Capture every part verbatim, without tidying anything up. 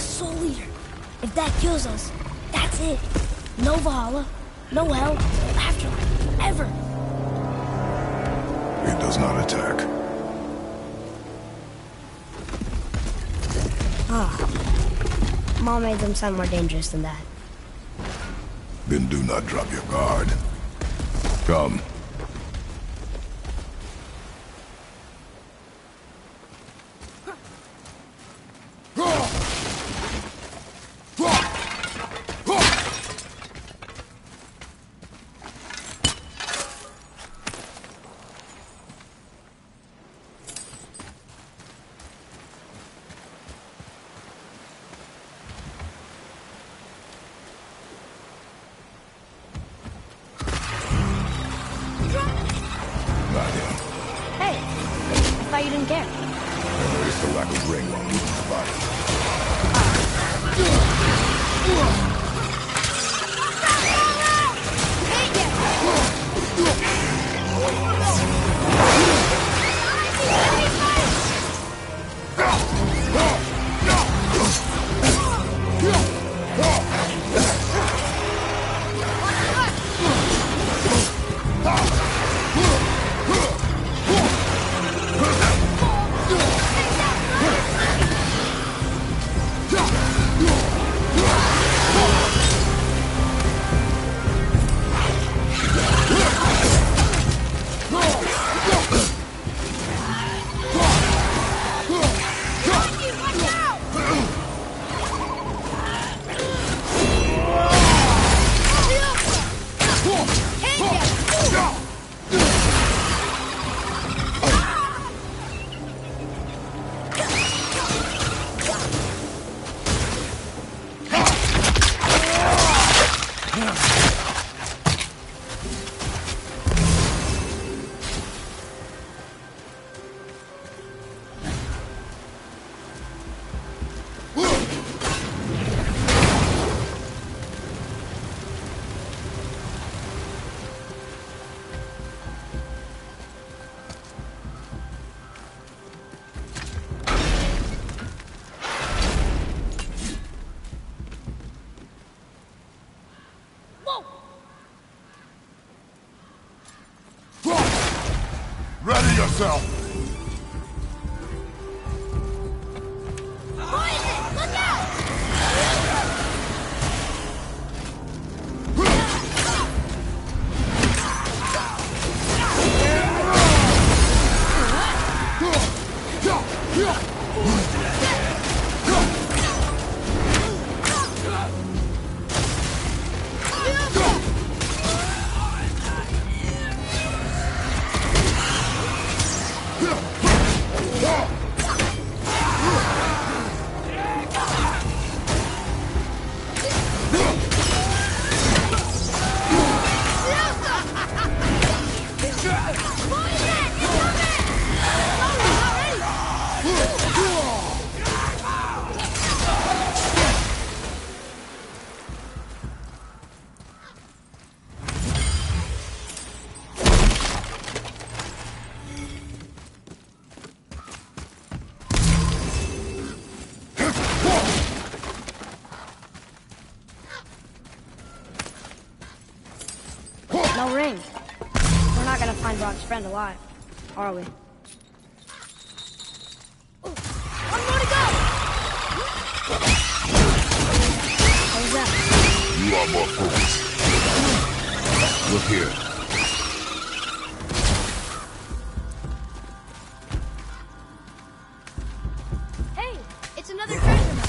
Soul Eater. If that kills us, that's it. No Valhalla, no hell, no afterlife, ever. It does not attack. Ah. Mom made them sound more dangerous than that. Then do not drop your guard. Come. Ready yourself! No ring. We're not gonna find Brock's friend alive, are we? One more to go! What was that? You are more focused. Look here. Hey! It's another treasure map!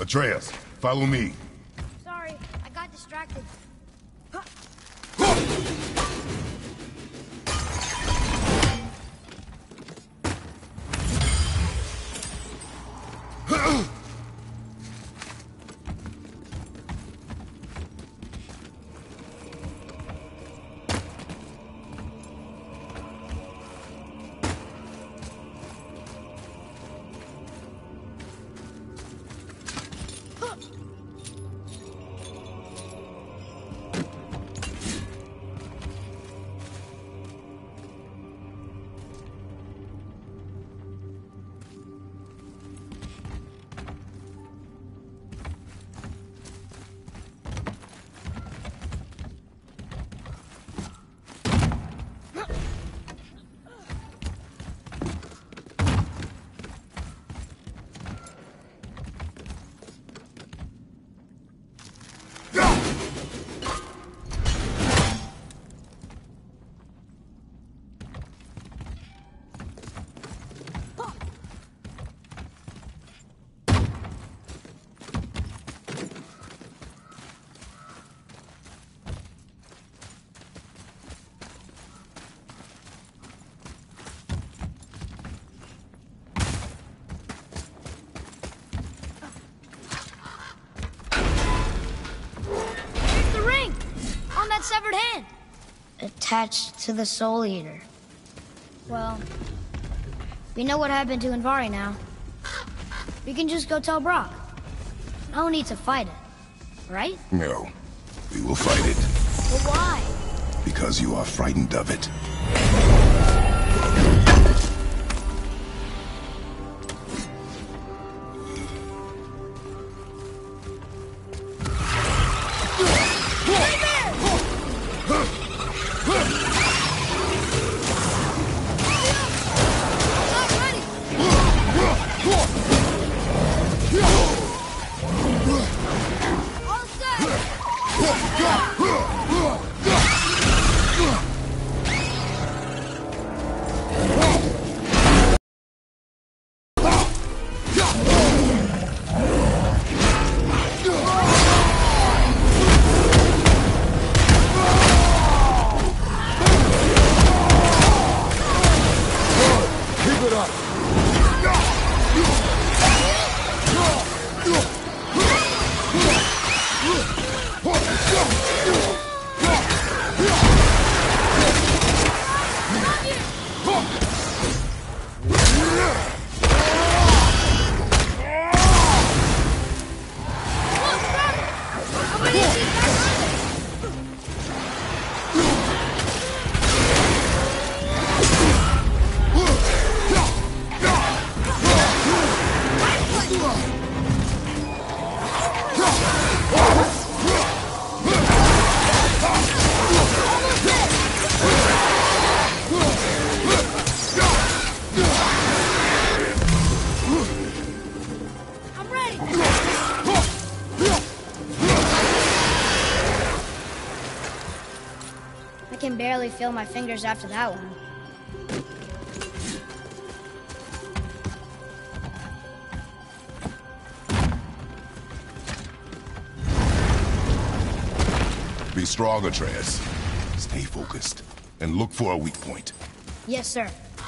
Atreus, follow me. Sorry, I got distracted. Severed hand. Attached to the Soul Eater. Well, we know what happened to Invari now. We can just go tell Brock. No need to fight it, right? No, we will fight it. But why? Because you are frightened of it. I can barely feel my fingers after that one. Be strong, Atreus. Stay focused, and look for a weak point. Yes, sir.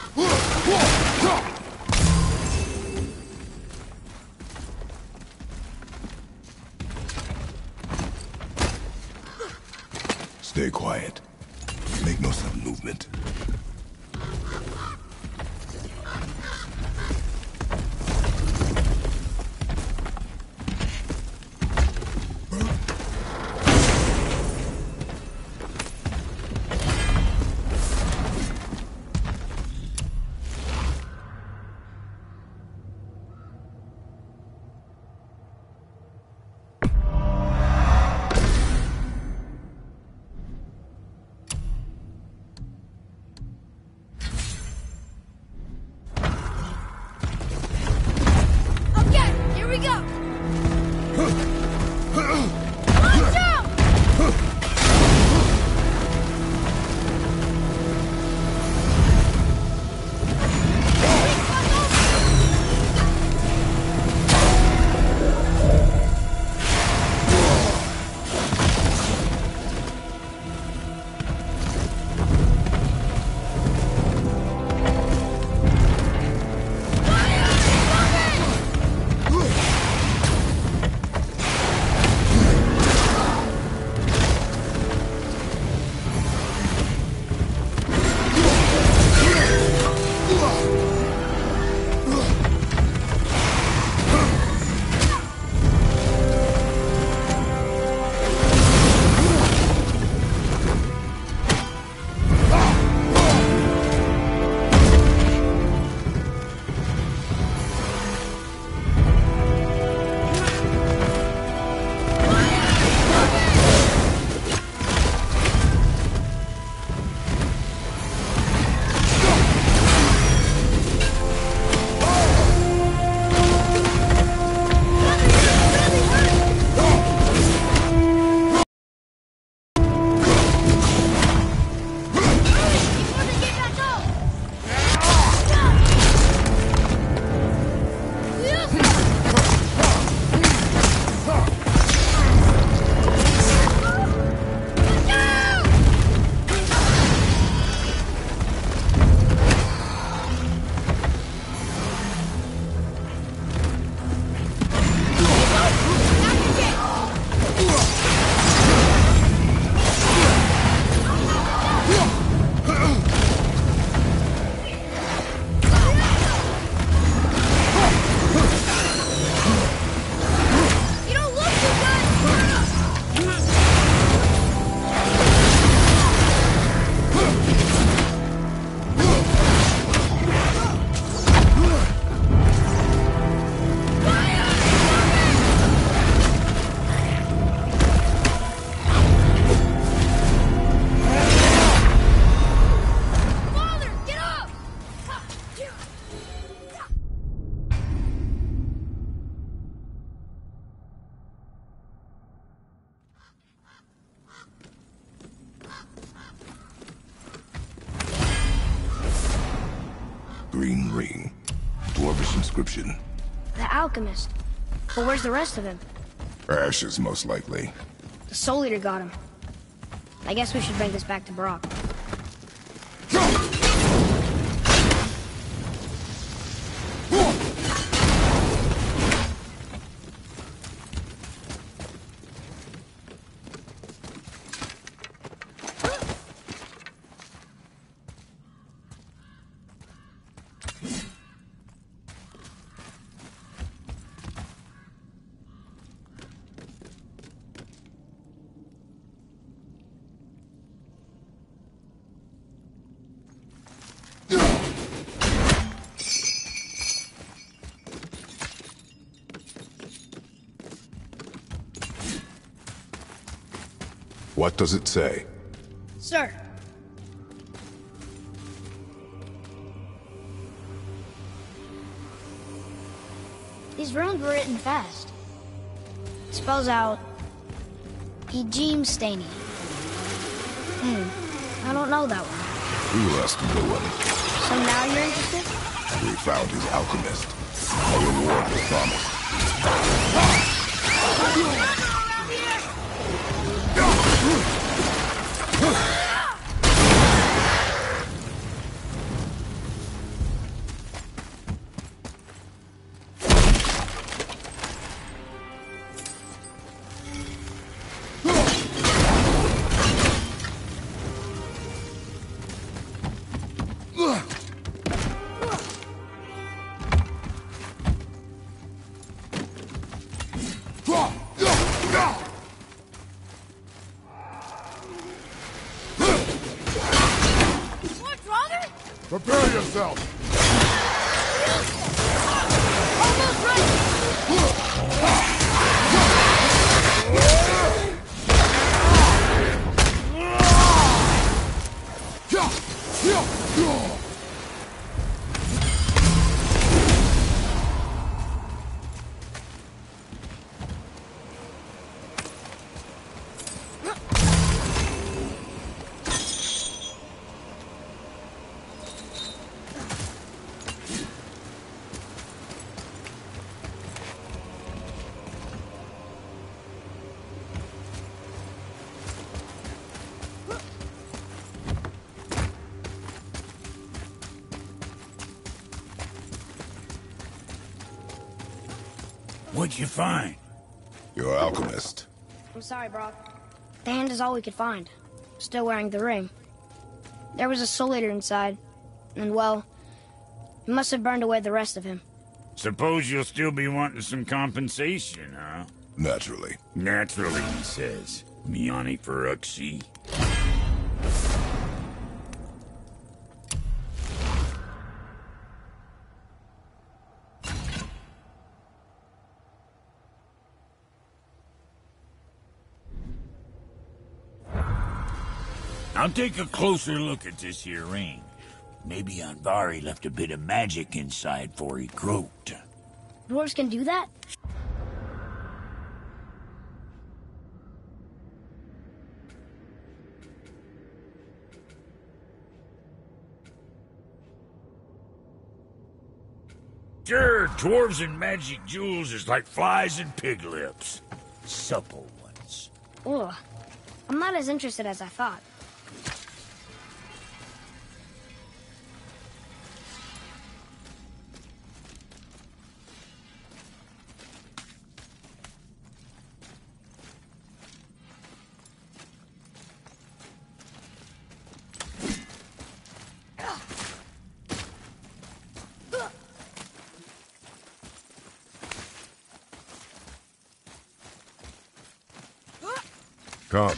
Stay quiet. Make no sudden movement. ring. Dwarvish inscription. The alchemist. But where's the rest of him? Ashes, most likely. The Soul Eater got him. I guess we should bring this back to Brock. What does it say? Sir. These runes were written fast. It spells out Ejim Staney. Hmm. I don't know that one. We lost the good one. So now you're interested? We found his alchemist. A reward was promised. Prepare yourself! Almost What'd you find? Your alchemist. I'm sorry, Brock. The hand is all we could find. Still wearing the ring. There was a Soul Eater inside, and well, he must have burned away the rest of him. Suppose you'll still be wanting some compensation, huh? Naturally. Naturally, he says. Miani Feruxi. I'll take a closer look at this here ring. Maybe Anvari left a bit of magic inside for he croaked. Dwarves can do that? Sure, dwarves and magic jewels is like flies and pig lips. Supple ones. Ugh. I'm not as interested as I thought. Come.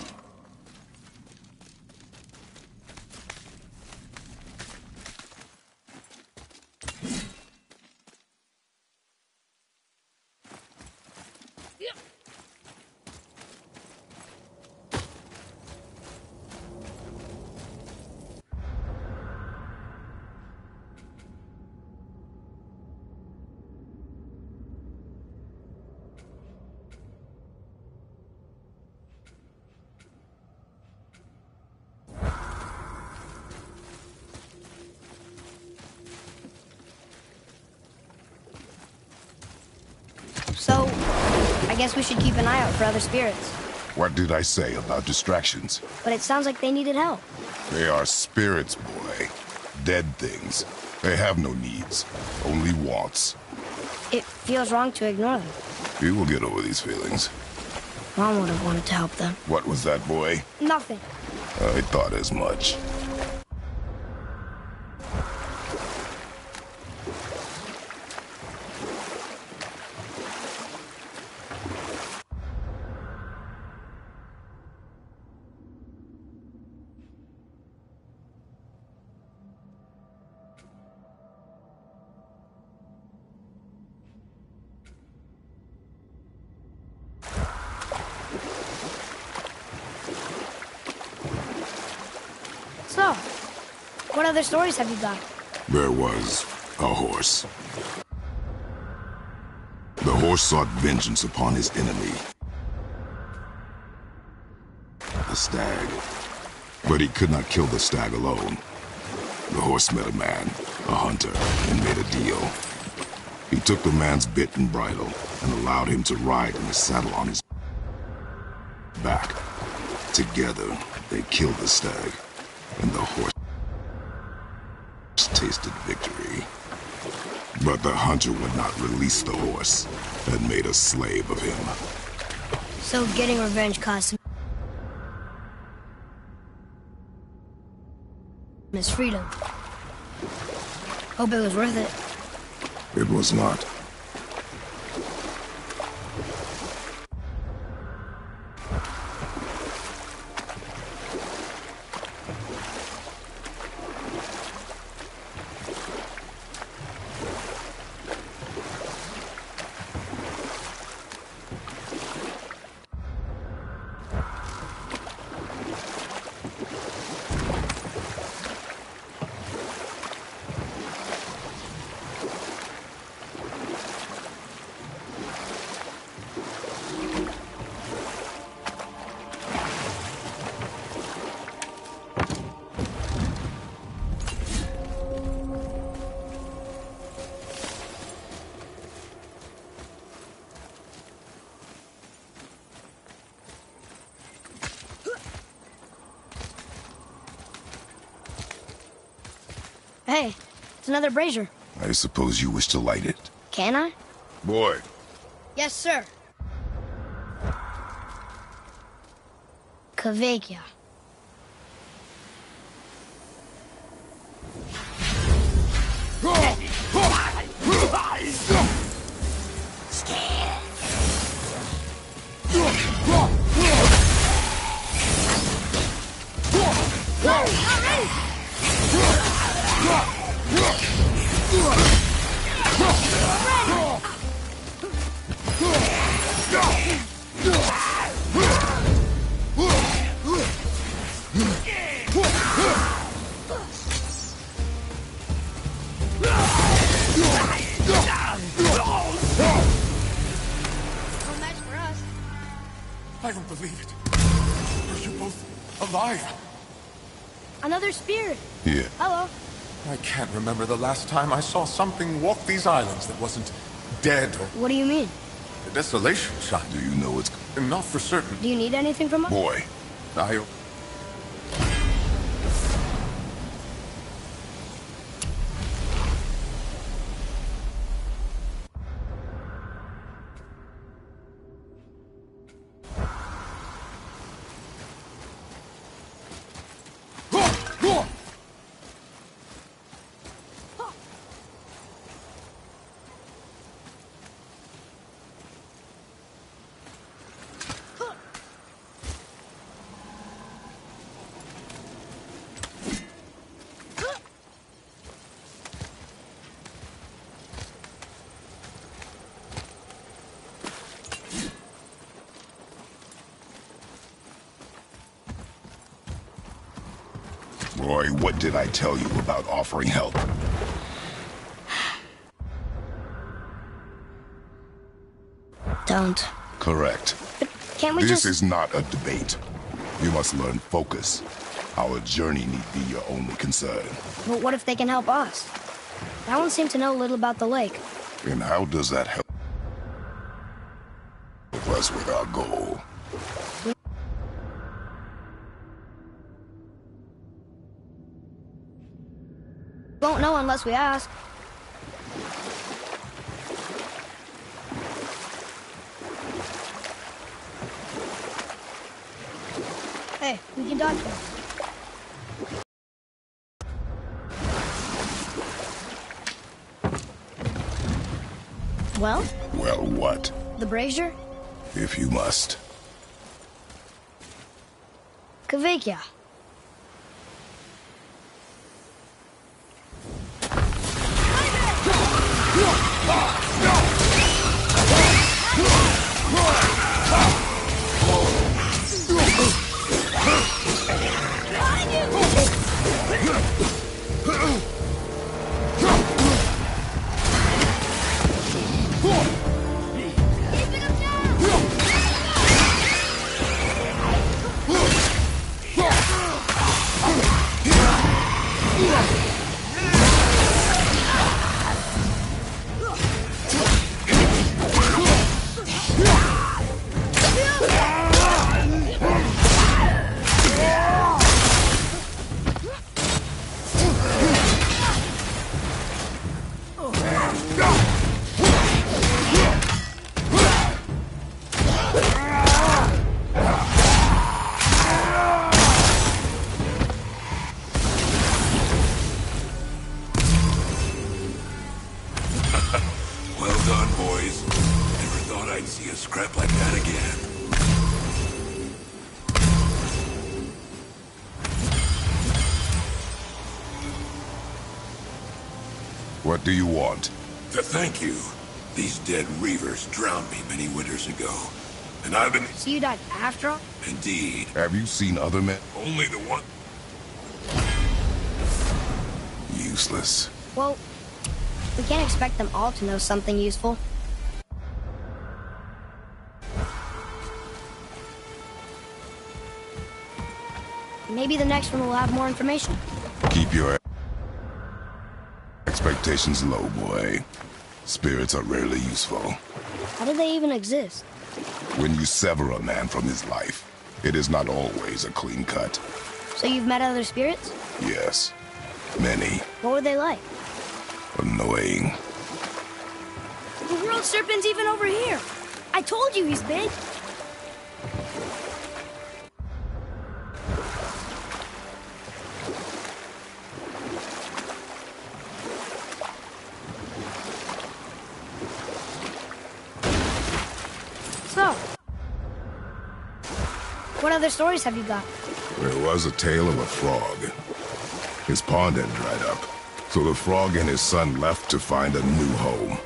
So, I guess we should keep an eye out for other spirits. What did I say about distractions? But it sounds like they needed help. They are spirits, boy. Dead things. They have no needs, only wants. It feels wrong to ignore them. You will get over these feelings. Mom would have wanted to help them. What was that, boy? Nothing. I thought as much. So, what other stories have you got? There was a horse. The horse sought vengeance upon his enemy, the stag. But he could not kill the stag alone. The horse met a man, a hunter, and made a deal. He took the man's bit and bridle and allowed him to ride in the saddle on his back. Together, they killed the stag, and the horse tasted victory. But the hunter would not release the horse and made a slave of him. So getting revenge cost him his freedom. Hope it was worth it. It was not. Hey, it's another brazier. I suppose you wish to light it. Can I? Boy. Yes, sir. Kvekia. I don't believe it. Are you both alive? Another spirit. Yeah. Hello. I can't remember the last time I saw something walk these islands that wasn't dead or... What do you mean? The desolation shot. Do you know it's... Not for certain. Do you need anything from us? Boy. I... Roy, what did I tell you about offering help? Don't. Correct. But can't we This just... is not a debate. You must learn focus. Our journey need be your only concern. But what if they can help us? That one seemed to know a little about the lake. And how does that help? us with our goal. Won't know unless we ask. Hey, we can dodge them. Well? Well, what? The brazier? If you must. Kvekia. What do you want? To thank you. These dead reavers drowned me many winters ago. And I've been... So you died after all? Indeed. Have you seen other men? Only the one... Useless. Well, we can't expect them all to know something useful. Maybe the next one will have more information. Keep your expectations low, boy. Spirits are rarely useful. How do they even exist? When you sever a man from his life, it is not always a clean cut. So you've met other spirits? Yes. Many. What were they like? Annoying. The world serpent's even over here. I told you he's big. So, what other stories have you got? There was a tale of a frog. His pond had dried up, so the frog and his son left to find a new home.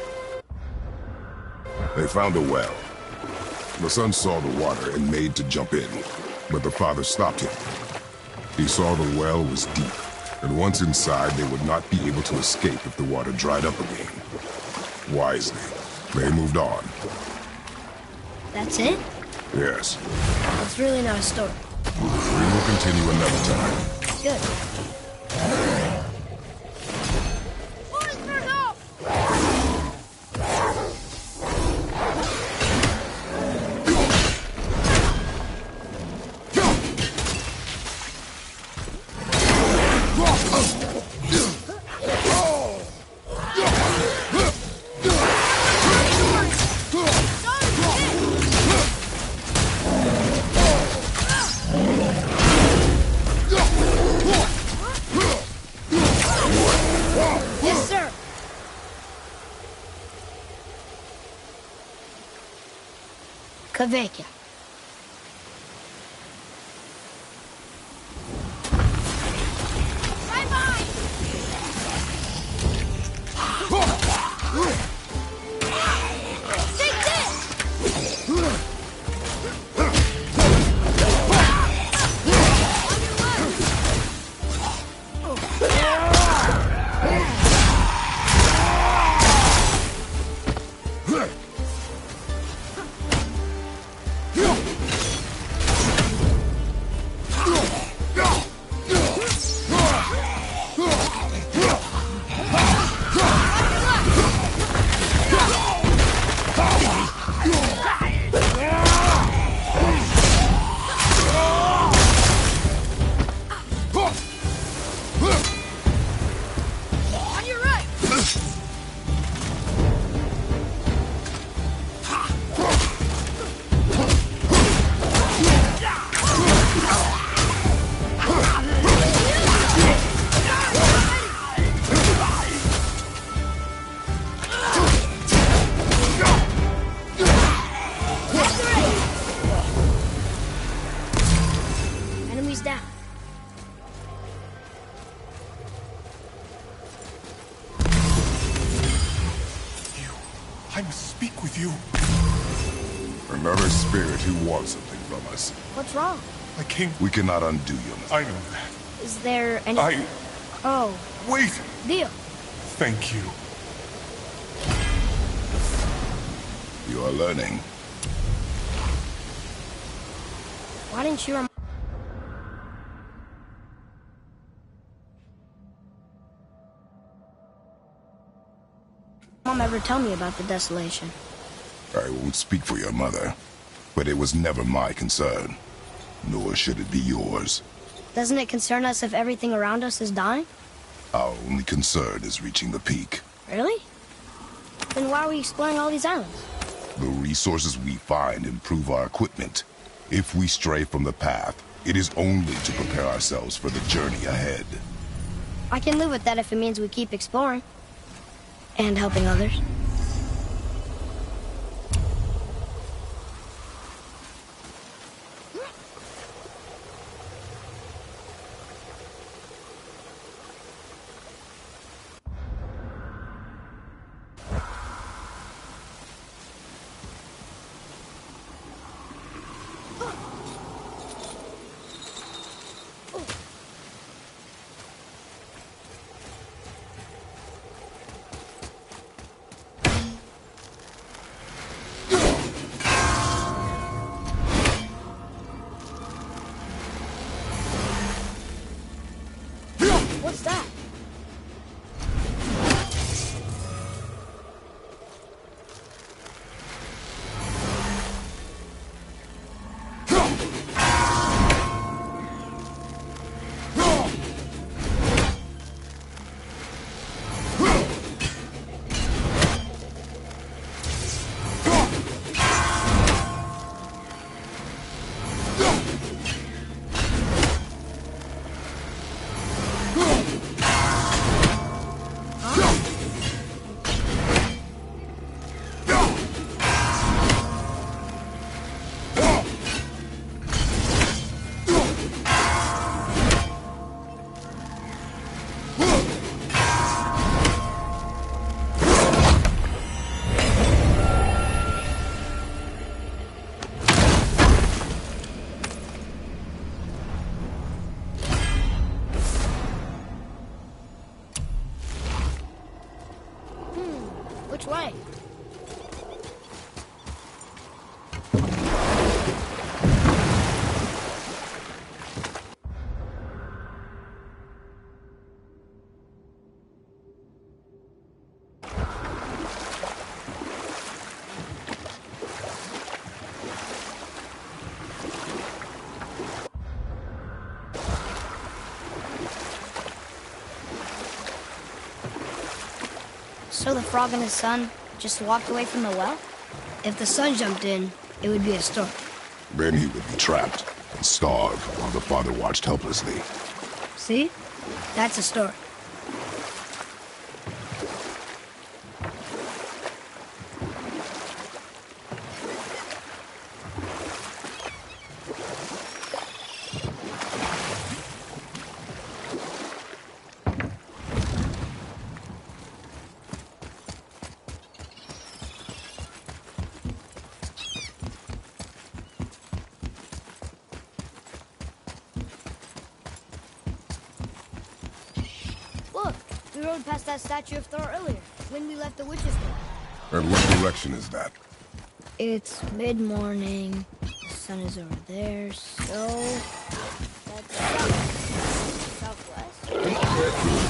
They found a well. The son saw the water and made to jump in, but the father stopped him. He saw the well was deep, and once inside they would not be able to escape if the water dried up again. Wisely, they moved on. That's it? Yes. It's really not a story. We will continue another time. Good. Boys, for help! Yes, sir. Kvekia. Bye bye. Take this. I must speak with you. Another spirit who wants something from us. What's wrong? I came... We cannot undo your mistake. I know that. Is there any... I... Oh, Wait! deal. Thank you. You are learning. Why didn't you rem- Mom ever tell me about the desolation? I won't speak for your mother, but it was never my concern. Nor should it be yours. Doesn't it concern us if everything around us is dying? Our only concern is reaching the peak. Really? Then why are we exploring all these islands? The resources we find improve our equipment. If we stray from the path, it is only to prepare ourselves for the journey ahead. I can live with that if it means we keep exploring. And helping others. What's that? Which way? So the frog and his son just walked away from the well? If the son jumped in, it would be a storm. Then he would be trapped and starve while the father watched helplessly. See? That's a story. Look, we rode past that statue of Thor earlier, when we left the witch's door. And what direction is that? It's mid-morning, the sun is over there, so... that's south. Southwest?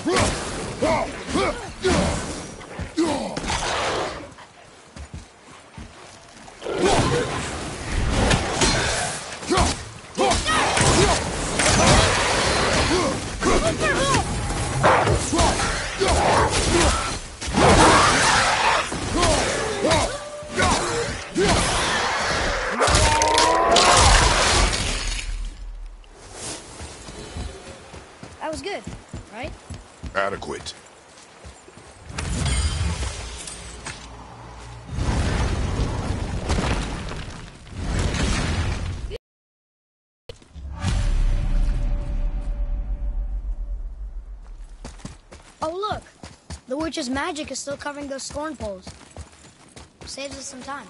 That was good, right? Adequate. Oh, look! The witch's magic is still covering those scorn poles. Saves us some time.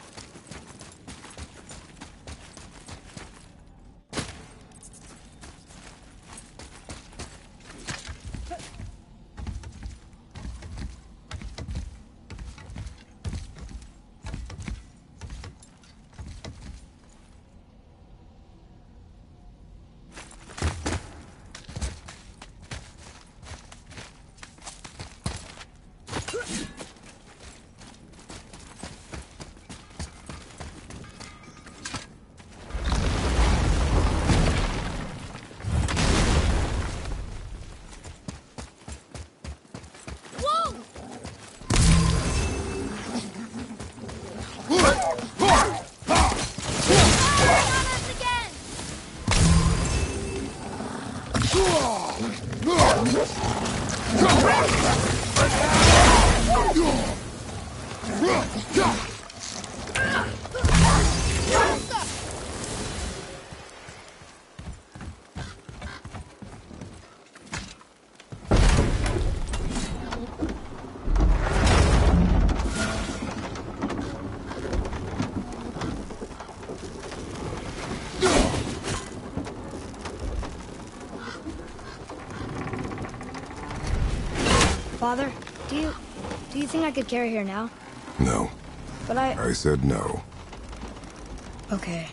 Father, do you... do you think I could carry her now? No. But I... I said no. Okay.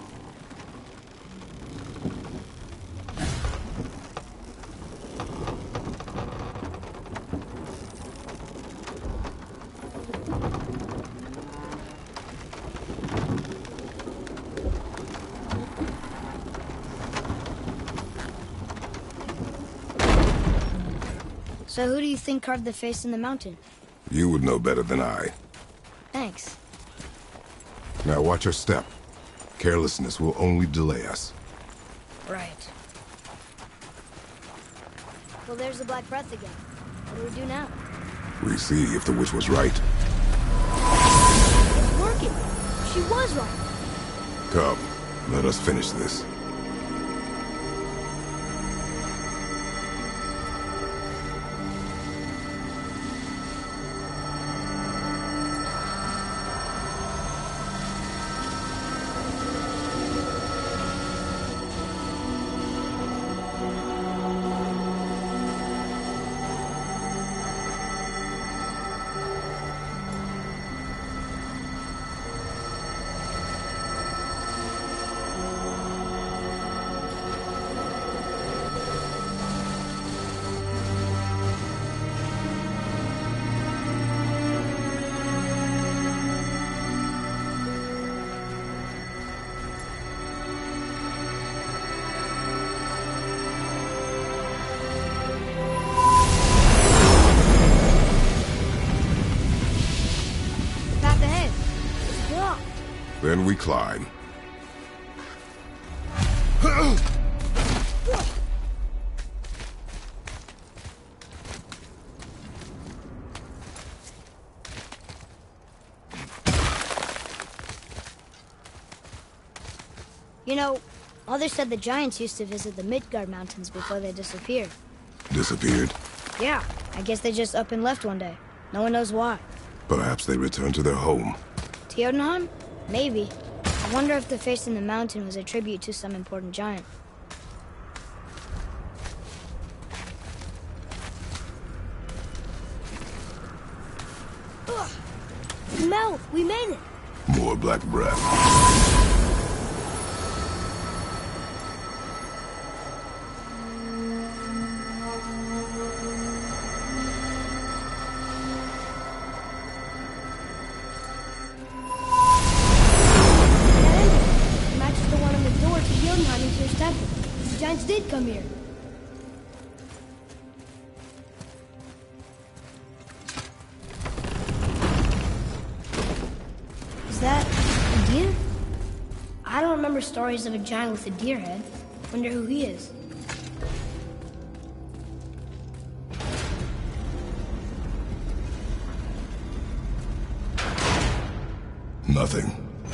So who do you think carved the face in the mountain? You would know better than I. Thanks. Now watch your step. Carelessness will only delay us. Right. Well, there's the Black Breath again. What do we do now? We see if the witch was right. It's working. She was right. Come, let us finish this. Then we climb. You know, Mother said the giants used to visit the Midgard Mountains before they disappeared. Disappeared? Yeah, I guess they just up and left one day. No one knows why. Perhaps they returned to their home. To Jotunheim? Maybe. I wonder if the face in the mountain was a tribute to some important giant. Ugh. Mel, we made it! More black breath. remember stories of a giant with a deer head. Wonder who he is. Nothing.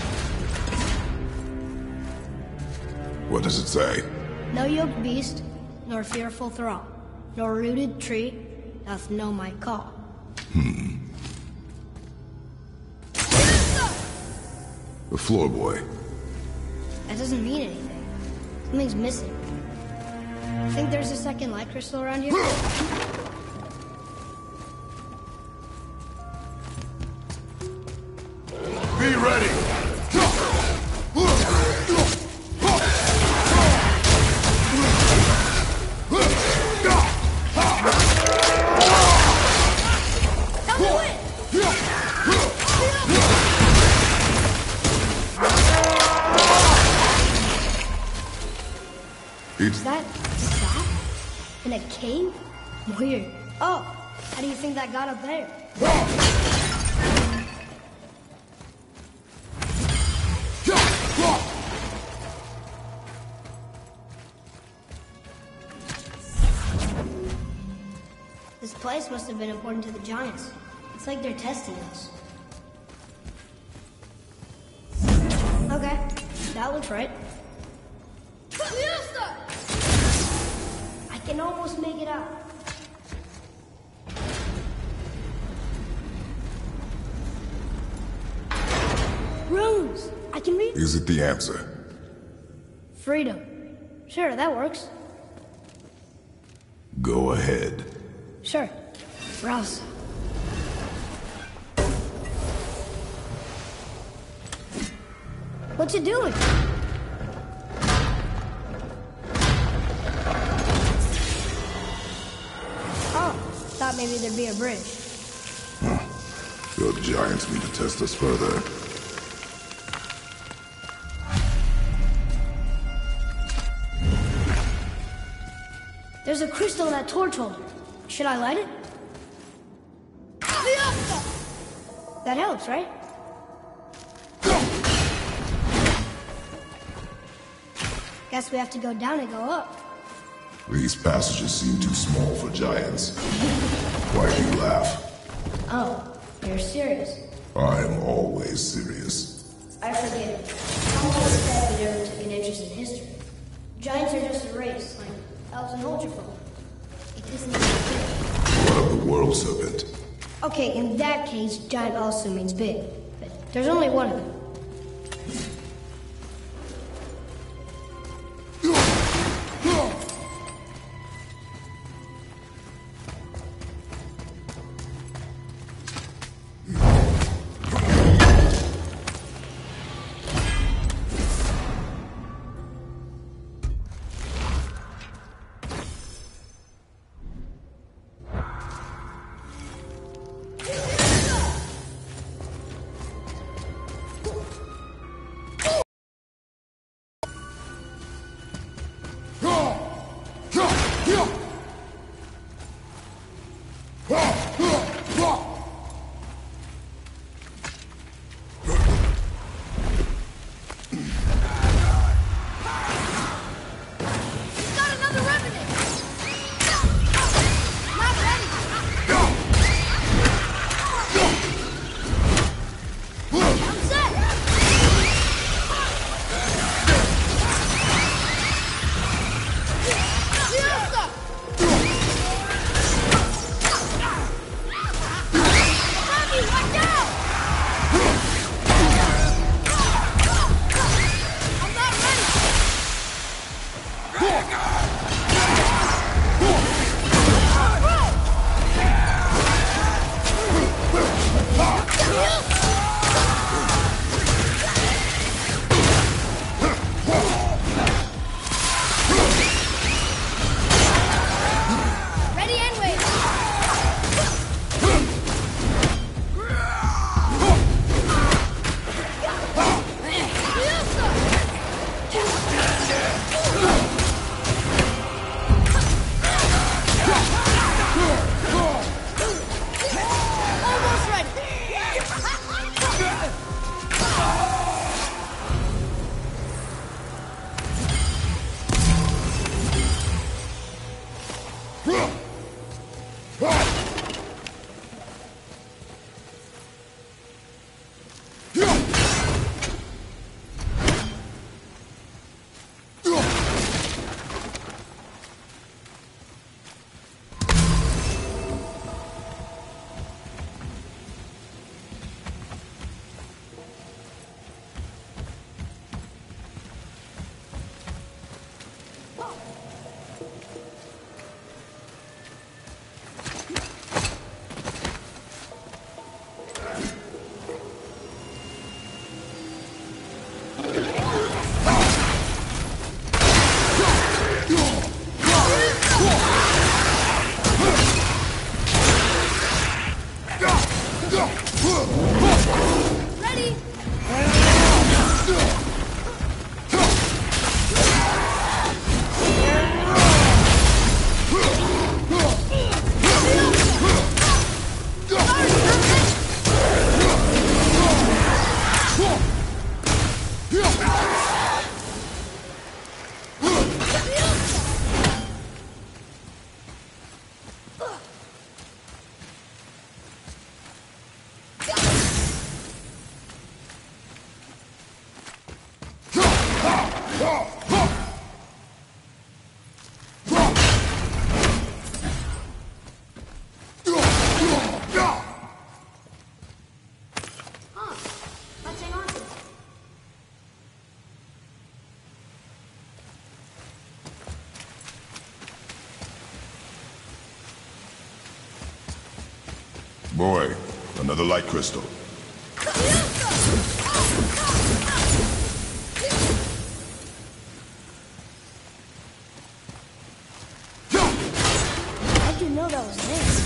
What does it say? No yoked beast, nor fearful thrall, nor rooted tree doth know my call. Hmm. The floor boy. That doesn't mean anything. Something's missing. Think there's a second light crystal around here? Be ready! Is that sap? In a cave? Weird. Oh, how do you think that got up there? This place must have been important to the Giants. It's like they're testing us. Okay, that looks right. I can almost make it out. Runes! I can read. Is it the answer? Freedom. Sure, that works. Go ahead. Sure. Rouse. What's it doing? Oh, thought maybe there'd be a bridge. Huh. Your giants mean to test us further. There's a crystal in that torch holder. Should I light it? That helps, right? Guess we have to go down and go up. These passages seem too small for giants. Why do you laugh? Oh, you're serious. I am always serious. I forget. I'm always sad we never took an interest in history. Giants are just a race, like elves and Ultrafolk. It isn't even big. What of the world serpent? Okay, in that case, giant also means big. But there's only one of them. Boy, another light crystal. How'd you know that was this?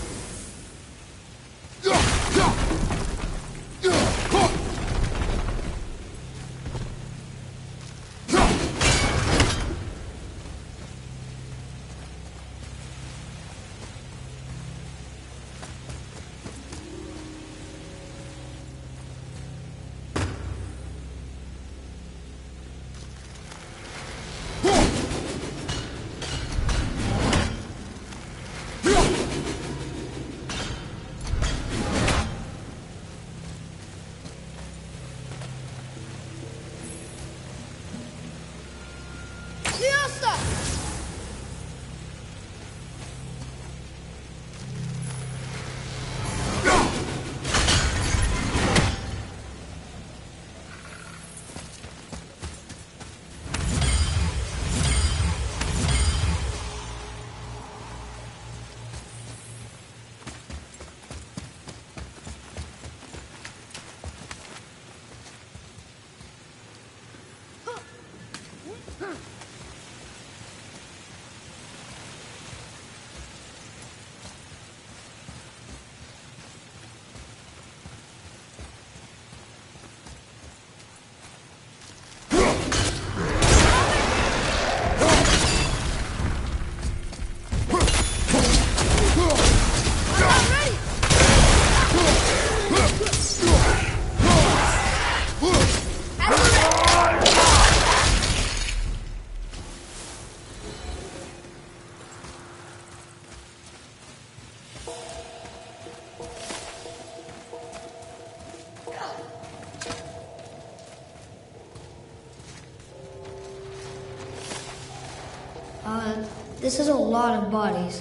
Uh, this is a lot of bodies.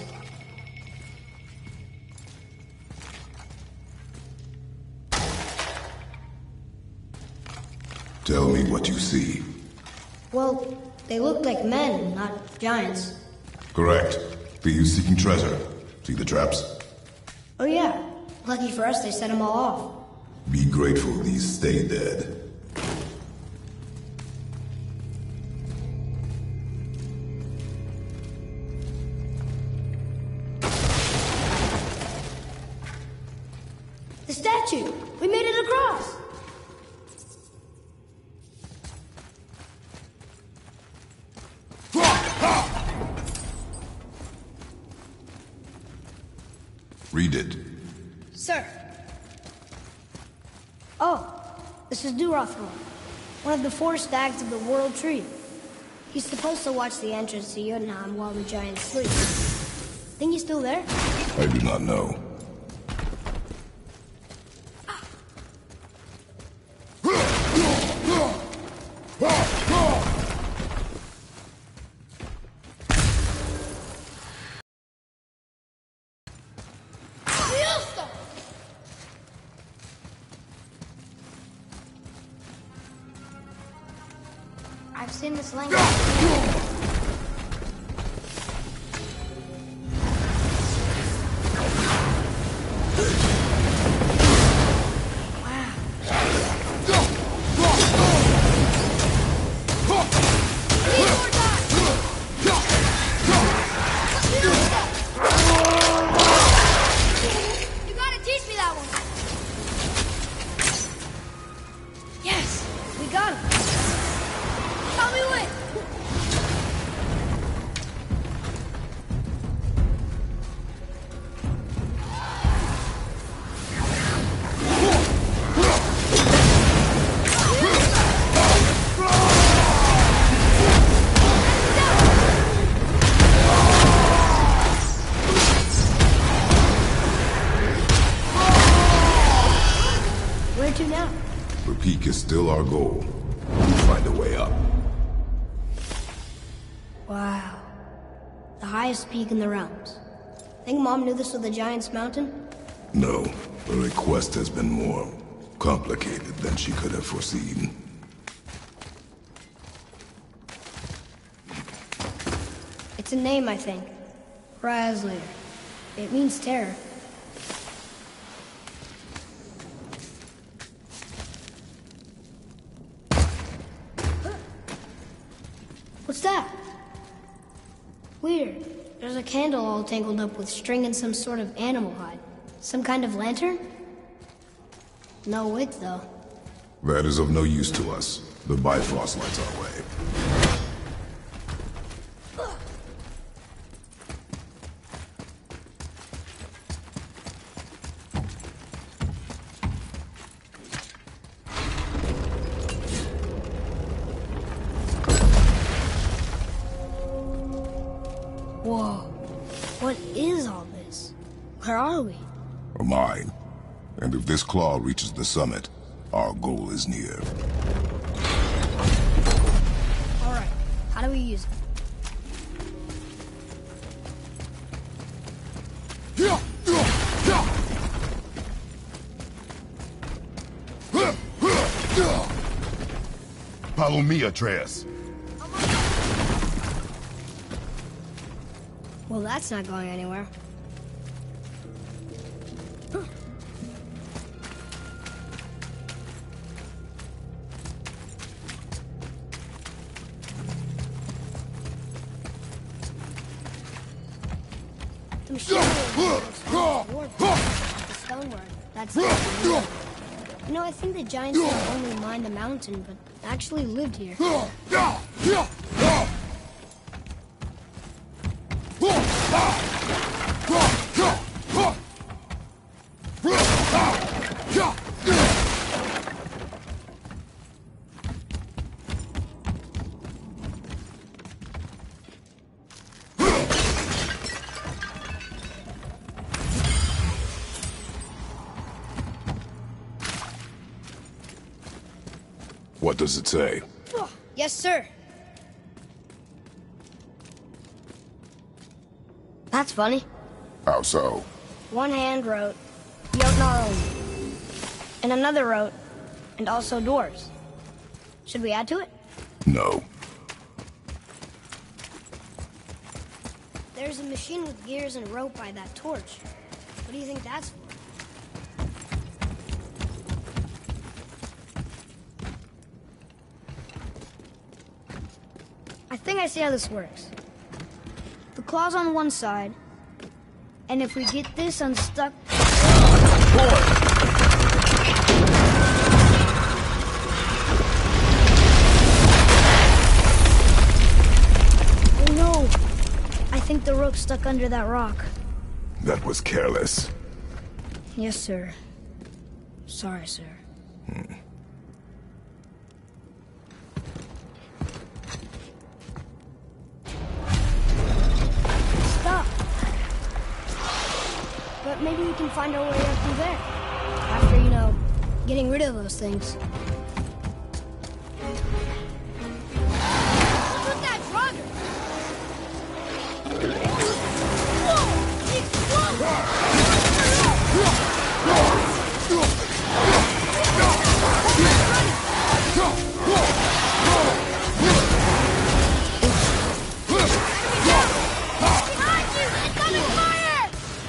Tell me what you see. Well, they look like men, not giants. Correct. Thieves seeking treasure. See the traps? Oh yeah. Lucky for us, they set them all off. Be grateful these stay dead. The statue! We made it across! Read it. Sir. Oh, this is Durothor, one of the four stags of the World Tree. He's supposed to watch the entrance to Jotunheim while the giants sleep. Think he's still there? I do not know. I've seen this language. You gotta teach me that one. Yes, we got him. Tell me when. Where to now? The peak is still our goal. We'll find a way up. Wow. The highest peak in the realms. Think Mom knew this was the Giant's Mountain? No, the request has been more complicated than she could have foreseen. It's a name, I think. Razzler. It means terror. weird. There's a candle all tangled up with string and some sort of animal hide. Some kind of lantern? No wick, though. That is of no use to us. The Bifrost lights our way. Whoa. What is all this? Where are we? A mine. And if this claw reaches the summit, our goal is near. Alright, how do we use it? Follow me, Atreus. Well, that's not going anywhere. The machine the stonework. That's it. You know, I think the giants don't only mined the mountain, but actually lived here. What does it say? Yes, sir. That's funny. How so? One hand wrote, Jotnar, and another wrote, and also doors. Should we add to it? No. There's a machine with gears and rope by that torch. What do you think that's for? I think I see how this works. The claw's on one side, and if we get this unstuck... Oh no! I think the rope's stuck under that rock. That was careless. Yes, sir. Sorry, sir. Hmm. But maybe we can find our way up through there. After, you know, getting rid of those things. Look at that drugger! Whoa! Behind you! It's on fire!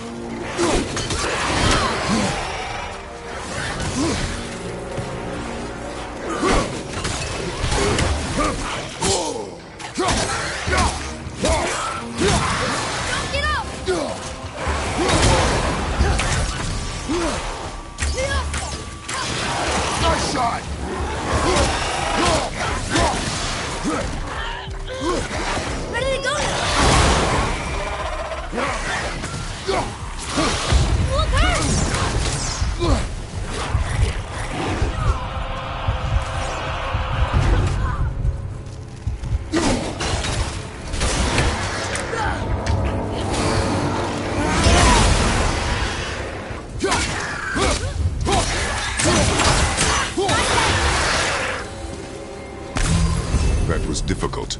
Where did it go now? Look out! That was difficult.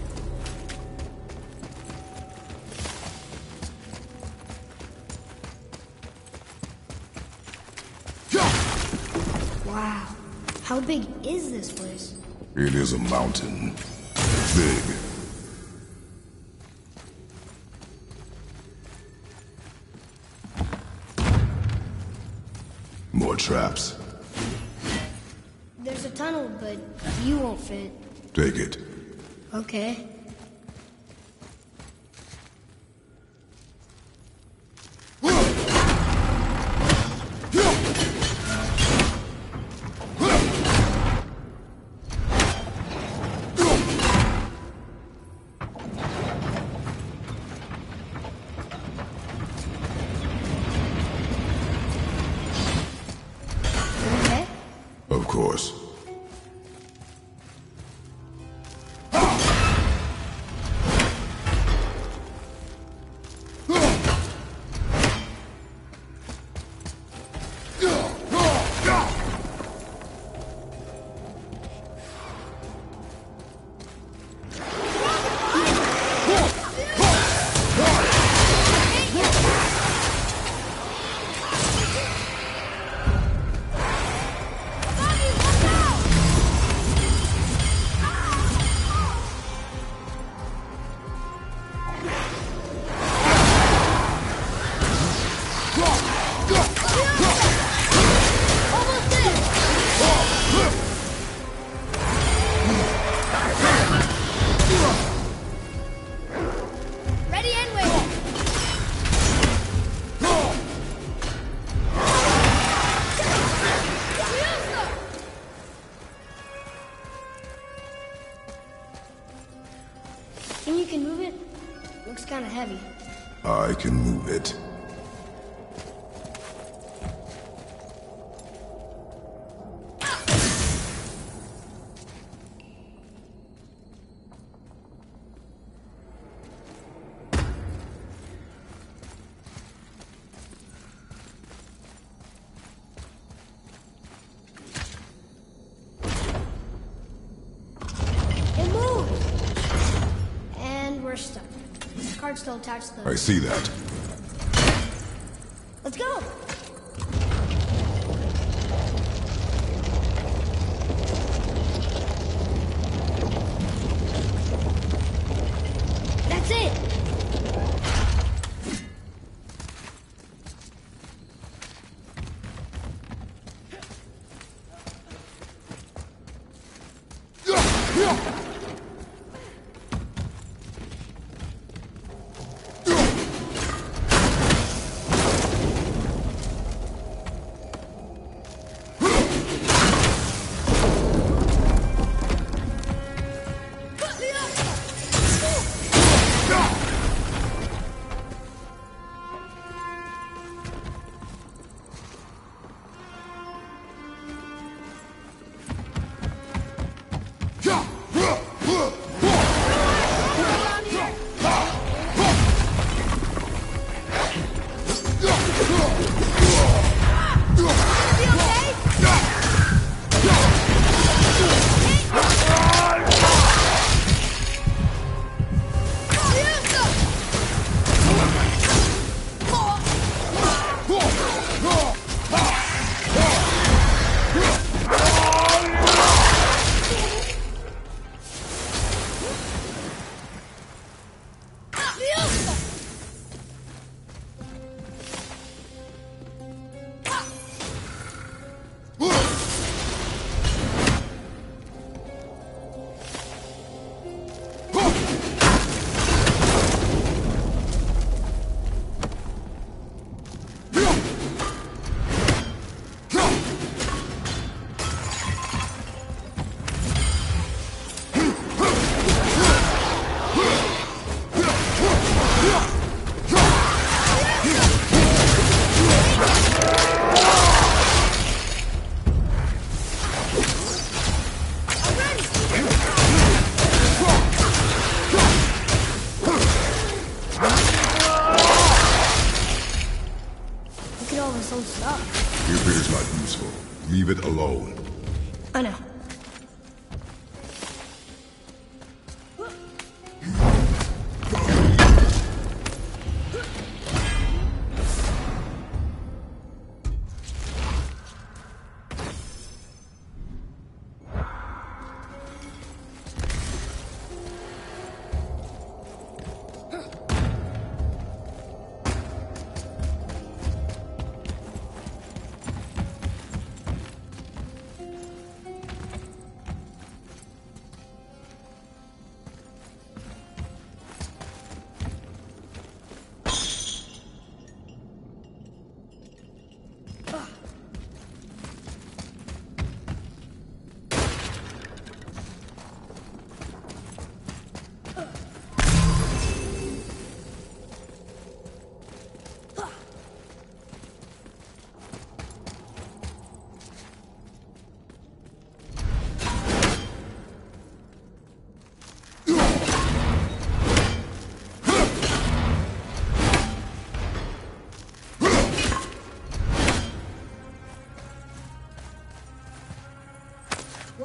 Wow. How big is this place? It is a mountain. Big. More traps. There's a tunnel, but you won't fit. Take it. Okay. course. Think you can move it? Looks kind of heavy. I can move it. It moved! And we're stuck. The card's still attached though. I see that. Let's go! That's it! Jupiter's not useful. Leave it alone. I know.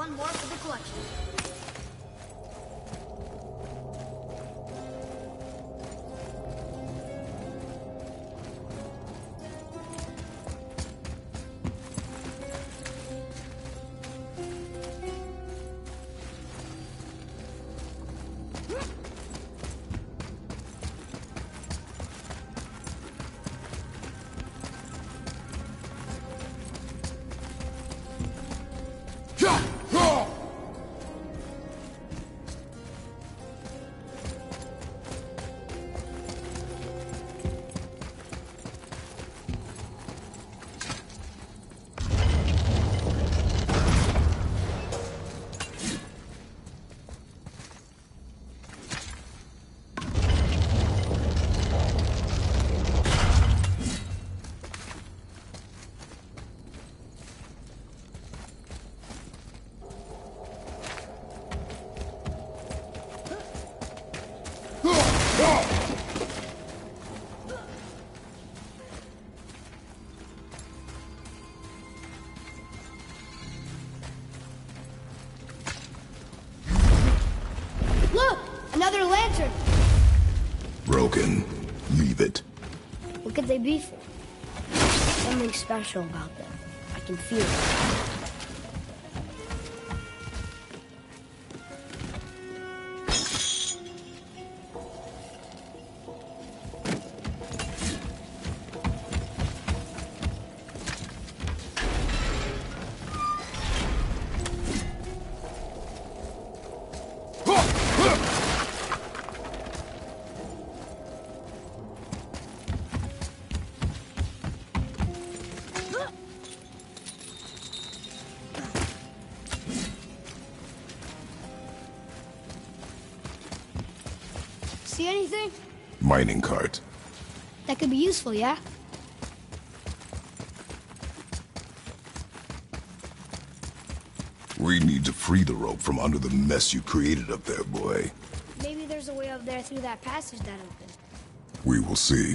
one more for the collection. Another lantern! Broken. Leave it. What could they be for? Something special about them. I can feel it. See anything? Mining cart. That could be useful, yeah? We need to free the rope from under the mess you created up there, boy. Maybe there's a way up there through that passage that opened. We will see.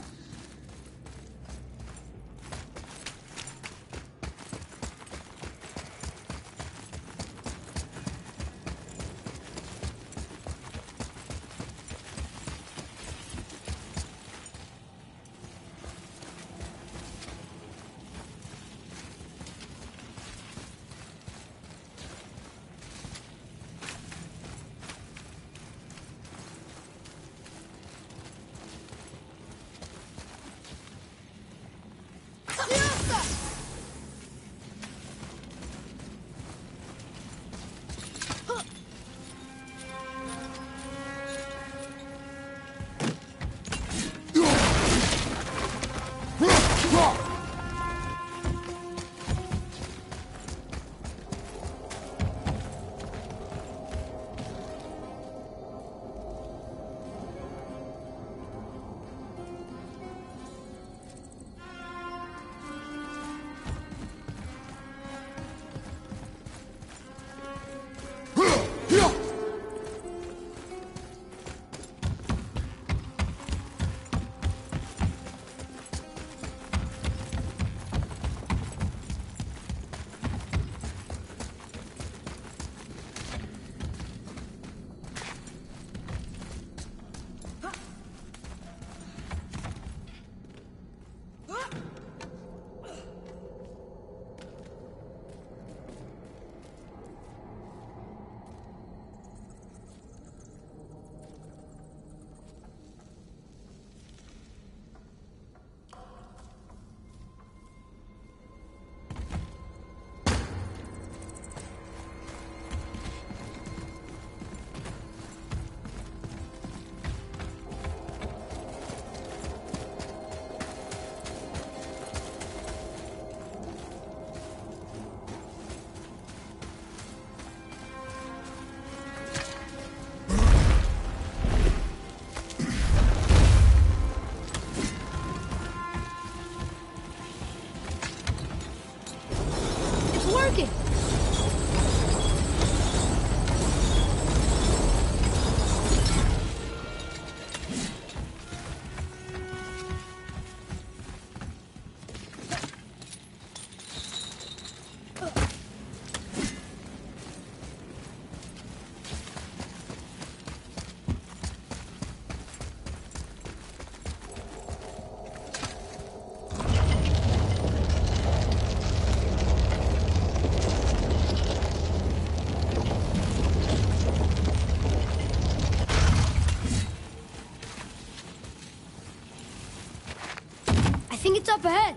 what's up ahead?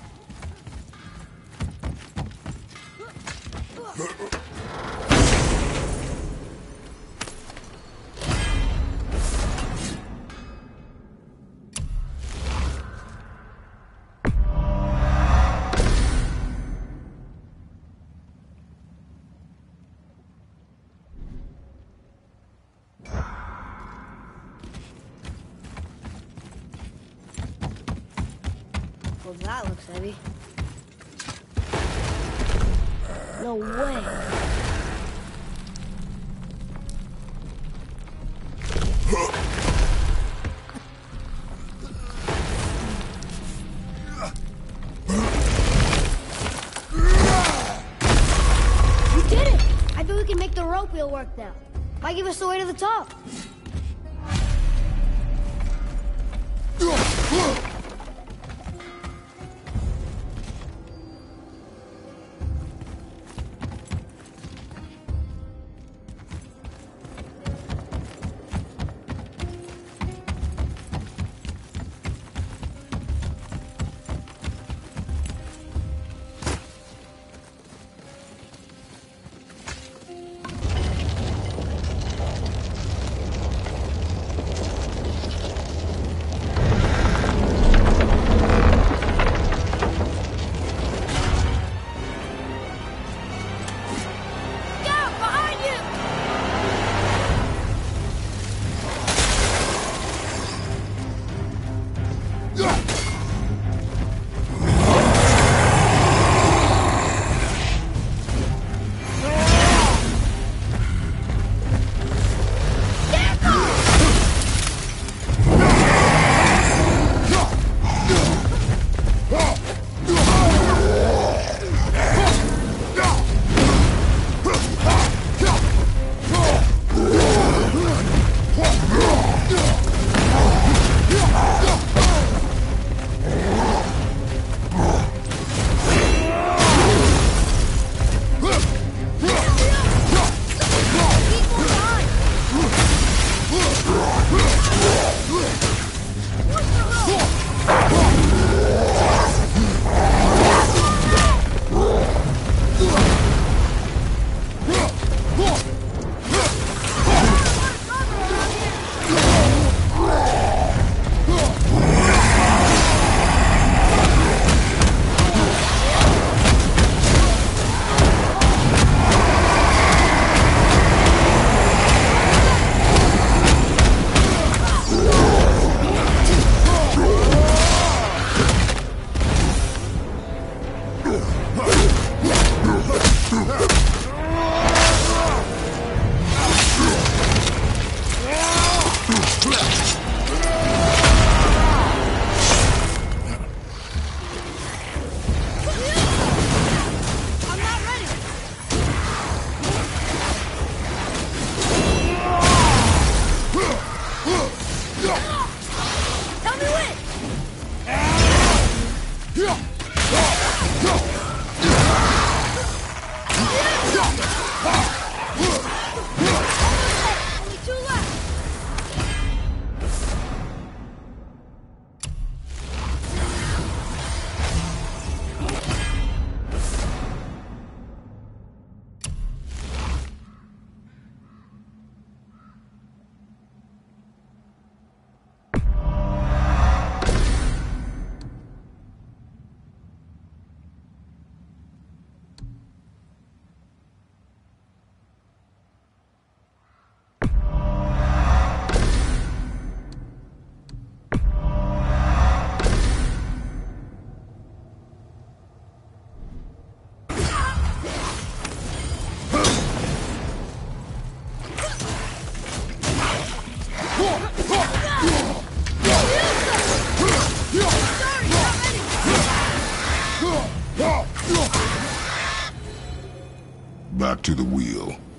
Well, that looks heavy. No way. We did it! I bet we can make the rope wheel work now. Might give us the way to the top. Back to the wheel.